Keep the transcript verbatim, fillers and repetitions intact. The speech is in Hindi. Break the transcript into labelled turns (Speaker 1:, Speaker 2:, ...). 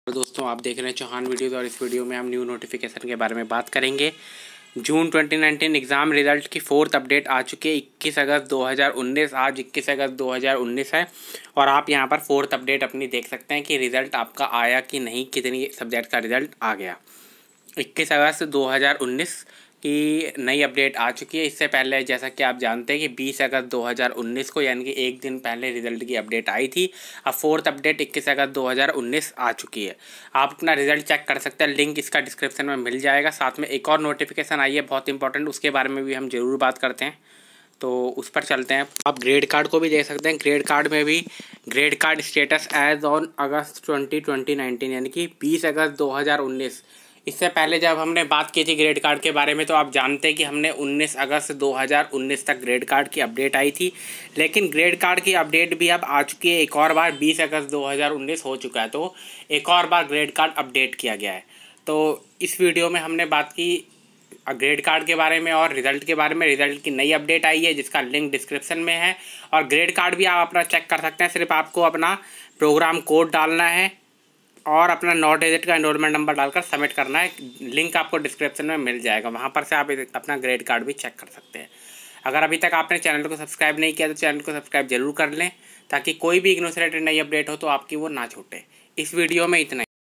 Speaker 1: तो दोस्तों आप देख रहे हैं चौहान वीडियोज़ और इस वीडियो में हम न्यू नोटिफिकेशन के बारे में बात करेंगे। June twenty nineteen exam result की फोर्थ अपडेट आ चुकी है इक्कीस अगस्त दो हज़ार उन्नीस। आज इक्कीस अगस्त दो हज़ार उन्नीस है और आप यहां पर फोर्थ अपडेट अपनी देख सकते हैं कि रिज़ल्ट आपका आया कि नहीं, कितनी सब्जेक्ट का रिज़ल्ट आ गया। इक्कीस अगस्त दो हज़ार उन्नीस की नई अपडेट आ चुकी है। इससे पहले जैसा कि आप जानते हैं कि बीस अगस्त दो हज़ार उन्नीस को यानी कि एक दिन पहले रिज़ल्ट की अपडेट आई थी। अब फोर्थ अपडेट इक्कीस अगस्त दो हज़ार उन्नीस आ चुकी है। आप अपना रिज़ल्ट चेक कर सकते हैं, लिंक इसका डिस्क्रिप्शन में मिल जाएगा। साथ में एक और नोटिफिकेशन आई है बहुत इंपॉर्टेंट, उसके बारे में भी हम ज़रूर बात करते हैं, तो उस पर चलते हैं। आप ग्रेड कार्ड को भी देख सकते हैं। ग्रेड कार्ड में भी grade card status as on August twenty twenty nineteen यानी कि बीस अगस्त दो हज़ार उन्नीस। इससे पहले जब हमने बात की थी ग्रेड कार्ड के बारे में तो आप जानते हैं कि हमने उन्नीस अगस्त दो हज़ार उन्नीस तक ग्रेड कार्ड की अपडेट आई थी, लेकिन ग्रेड कार्ड की अपडेट भी अब आ चुकी है एक और बार। बीस अगस्त दो हज़ार उन्नीस हो चुका है तो एक और बार ग्रेड कार्ड अपडेट किया गया है। तो इस वीडियो में हमने बात की ग्रेड कार्ड के बारे में और रिज़ल्ट के बारे में। रिज़ल्ट की नई अपडेट आई है जिसका लिंक डिस्क्रिप्शन में है और ग्रेड कार्ड भी आप अपना चेक कर सकते हैं। सिर्फ आपको अपना प्रोग्राम कोड डालना है और अपना नौ डिजिट का एनरोलमेंट नंबर डालकर सबमिट करना है। लिंक आपको डिस्क्रिप्शन में मिल जाएगा, वहाँ पर से आप अपना ग्रेड कार्ड भी चेक कर सकते हैं। अगर अभी तक आपने चैनल को सब्सक्राइब नहीं किया तो चैनल को सब्सक्राइब जरूर कर लें ताकि कोई भी इग्नू से रिलेटेड नई अपडेट हो तो आपकी वो ना छूटे। इस वीडियो में इतना ही।